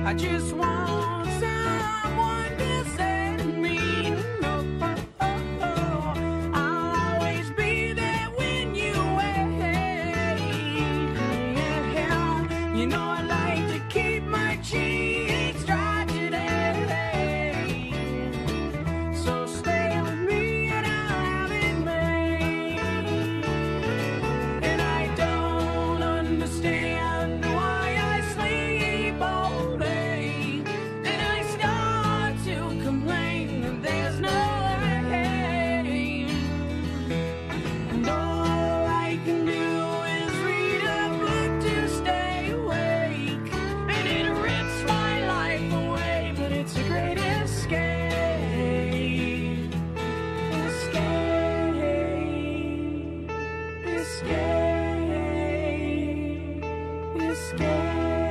I just want someone to say to me, no, I'll always be there when you wait. You know I like to keep my cheeks dry today. So stay with me and I'll have it made. And I don't understand why I sleep all day. And I start to complain that there's no way. And all I can do is read a book to stay awake. And it rips my life away, but it's a great escape. Escape. Escape. Escape.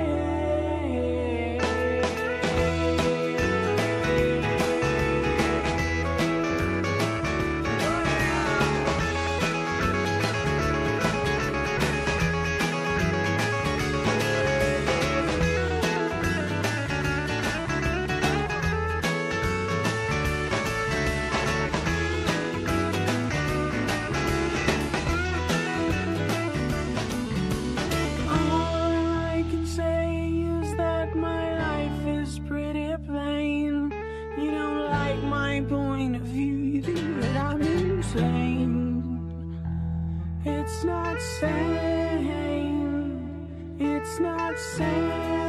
All I can say is that my life is pretty plain. You don't like my point of view, you think that I'm insane. It's not sane. It's not sane.